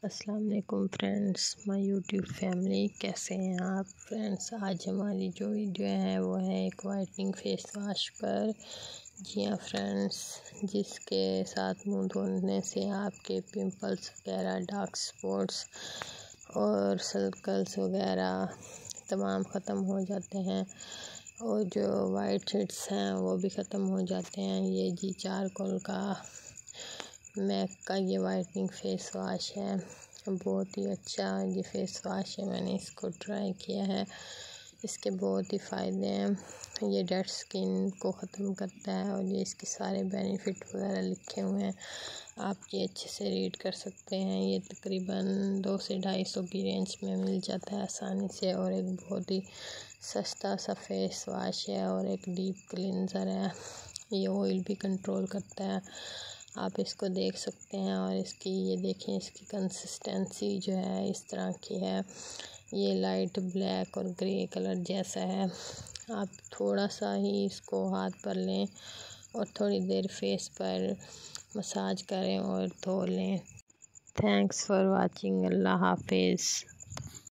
अस्सलाम वालेकुम friends, my YouTube family. कैसे हैं आप फ्रेंड्स? आज हमारी जो वीडियो है वो है एक वाइटनिंग फेस वॉश पर। जी हाँ फ्रेंड्स, जिसके साथ मुंह धोने से आपके पिंपल्स वगैरह, डार्क स्पॉट्स और सर्कल्स वगैरह तमाम ख़त्म हो जाते हैं और जो वाइट हेड्स हैं वो भी ख़त्म हो जाते हैं। ये जी चारकोल का मैक का ये वाइटनिंग फेस वॉश है, बहुत ही अच्छा ये फेस वॉश है। मैंने इसको ट्राई किया है, इसके बहुत ही फ़ायदे हैं। ये डेड स्किन को ख़त्म करता है और ये इसके सारे बेनिफिट वगैरह लिखे हुए हैं, आप ये अच्छे से रीड कर सकते हैं। ये तकरीबन 200 से 250 की रेंज में मिल जाता है आसानी से और एक बहुत ही सस्ता सा फेस वॉश है और एक डीप क्लींजर है। ये ऑयल भी कंट्रोल करता है, आप इसको देख सकते हैं। और इसकी ये देखें, इसकी कंसिस्टेंसी जो है इस तरह की है, ये लाइट ब्लैक और ग्रे कलर जैसा है। आप थोड़ा सा ही इसको हाथ पर लें और थोड़ी देर फेस पर मसाज करें और धो लें। Thanks for watching. अल्लाह हाफिज़।